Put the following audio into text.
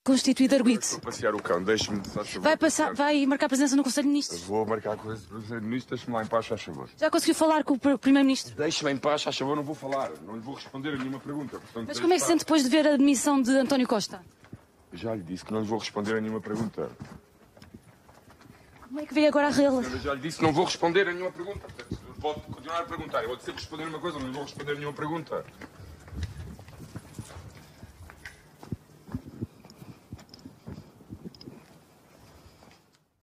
constituído arguido. Estou a passear o cão, deixe-me. Vai marcar presença no Conselho de Ministros. Vou marcar com esse Primeiro-Ministro, deixe-me lá em paz, faz favor. Já conseguiu falar com o Primeiro-Ministro? Deixe-me em paz, faz favor, não vou falar. Não lhe vou responder a nenhuma pergunta. Portanto, Mas como é que se sente depois de ver a demissão de António Costa? Já lhe disse que não lhe vou responder a nenhuma pergunta. Como é que vê agora a real? Eu já lhe disse que não vou responder a nenhuma pergunta. Portanto, pode continuar a perguntar. Eu vou sempre responder uma coisa, não lhe vou responder a nenhuma pergunta.